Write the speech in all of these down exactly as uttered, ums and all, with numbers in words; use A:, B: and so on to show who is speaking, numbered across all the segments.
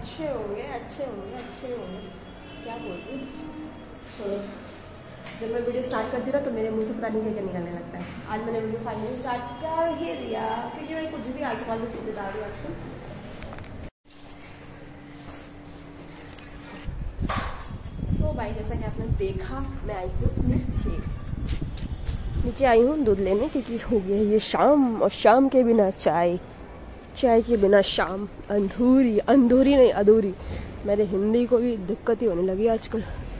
A: अच्छे होंगे अच्छे होंगे अच्छे होंगे, क्या बोलती हूँ। छोड़ो, जब मैं वीडियो स्टार्ट करती हूँ ना तो मेरे मुंह से पता नहीं क्या क्या निकलने लगता है। आज मैंने वीडियो फाइनली स्टार्ट कर ही दिया, क्योंकि मैं कुछ भी आलतू फालतू चीज़ें डाल रही हूँ आजकल। सो भाई जैसा कि आपने देखा, मैं आई हूँ नीचे नीचे आई हूँ दूध लेने, क्योंकि हो गया ये शाम, और शाम के बिना चाय, चाय के बिना शाम अधूरी, अधूरी नहीं अधूरी। मेरे हिंदी को भी दिक्कत ही होने लगी आजकल।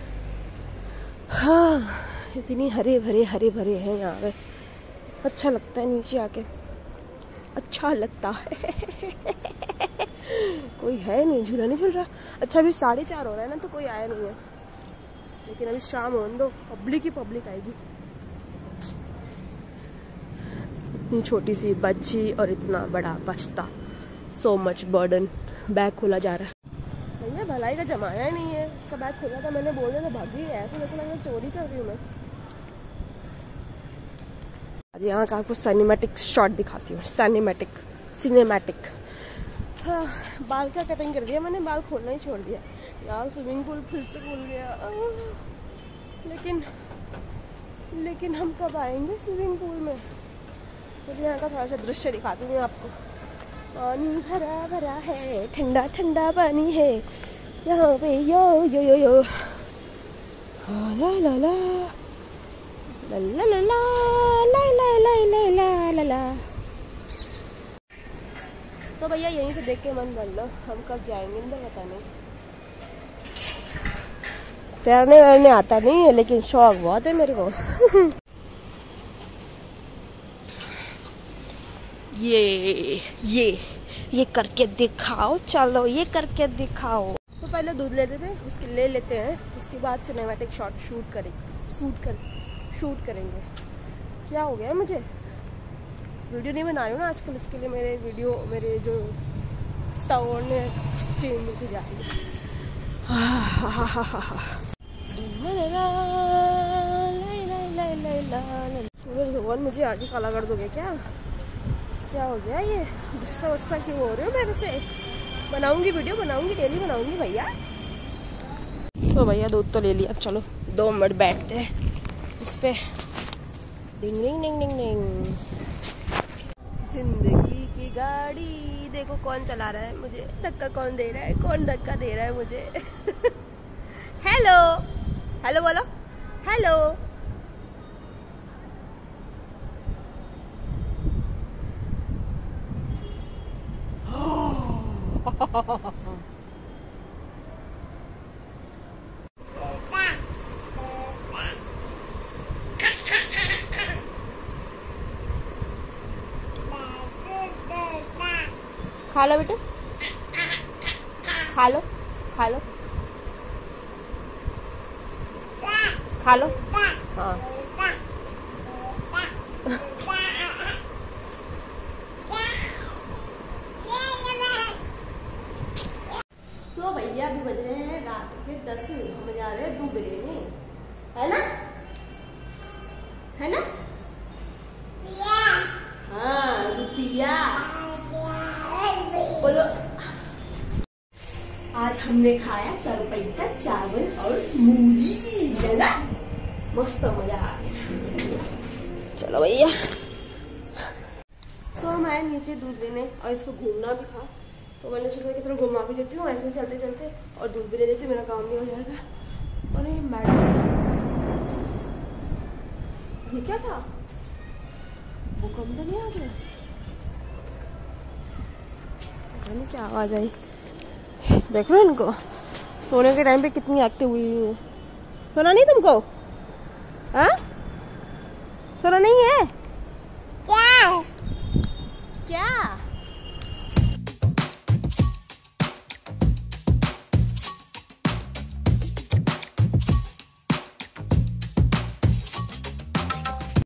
A: हाँ, इतनी हरे भरे हरे भरे हैं यहाँ पे, अच्छा लगता है नीचे आके, अच्छा लगता है। कोई है नहीं, झूला नहीं झूल रहा। अच्छा अभी साढ़े चार हो रहा है ना, तो कोई आया नहीं है, लेकिन अभी शाम होने दो, पब्लिक ही पब्लिक आएगी। इतनी छोटी सी बच्ची और इतना बड़ा बस्ता, सो मच बर्डन। बैग खोला जा रहा है, भैया भलाई का जमाना नहीं है। उसका बैग खोला था, मैंने बोला था भाभी ऐसे जैसे लग रहा चोरी कर रही हूँ मैं। आज यहाँ का आपको सिनेमैटिक शॉट दिखाती हूँ, सिनेमैटिक सिनेमैटिक। हाँ, बाल का कटिंग कर दिया मैंने, बाल खोलना ही छोड़ दिया यार। स्विमिंग पूल फिर से खुल गया, लेकिन लेकिन हम कब आएंगे स्विमिंग पूल में। चलिए यहाँ का थोड़ा सा दृश्य दिखाती हूँ आपको। पानी भरा भरा है, ठंडा ठंडा पानी है यहाँ पे, यो यो यो यो ला ला ला ला ला ला ला ला ला ला ला ला ला। तो भैया यहीं से देख के मन कर लो, हम कब जाएंगे अंदर पता नहीं। तैरने वैरने आता नहीं है, लेकिन शौक बहुत है मेरे को। ये ये ये करके दिखाओ, चलो ये करके दिखाओ। तो पहले दूध लेते थे, उसके ले लेते हैं, उसके बाद सिनेमैटिक शॉट शूट करेंगे, शूट कर शूट करेंगे। क्या हो गया मुझे, वीडियो नहीं बना रही हूँ ना आजकल, इसके लिए मेरे वीडियो मेरे जो टाउन चेंज होती जा रही है। सूरज भगवान मुझे आज ही काला कर दोगे क्या? क्या हो गया, ये गुस्सा वुस्सा क्यों हो रहे हो मेरे से? बनाऊंगी वीडियो, बनाऊंगी, डेली बनाऊंगी भैया। तो भैया दूध तो ले लिया, अब चलो दो मिनट बैठते हैं इस पे। डिंग डिंग डिंग डिंग डिंग। जिंदगी की गाड़ी देखो कौन चला रहा है, मुझे धक्का कौन दे रहा है, कौन धक्का दे रहा है मुझे। हेलो हेलो बोलो, हेलो। खा लो बेटा, खा लो खा लो खा लो। हाँ सो भैया अभी बज रहे हैं रात के दस, हम जा रहे हैं दूध लेने, है ना, है ना? हाँ रुपया बोलो। आज हमने खाया सौ रुपए का चावल और मूली, है ना, मस्त मजा आ गया। चलो भैया, सो मैं नीचे दूध लेने, और इसको घूमना भी था, तो मैंने सोचा कि थोड़ा घुमा भी देती हूँ ऐसे चलते चलते, और दूध भी ले देती हूँ, मेरा काम भी हो जाएगा। और ये मैडम ये क्या था, वो कम तो नहीं आ गया, पता नहीं क्या आवाज आई। देख रहे हो इनको, सोने के टाइम पे कितनी एक्टिव हुई है। सोना नहीं तुमको? हाँ सोना नहीं है?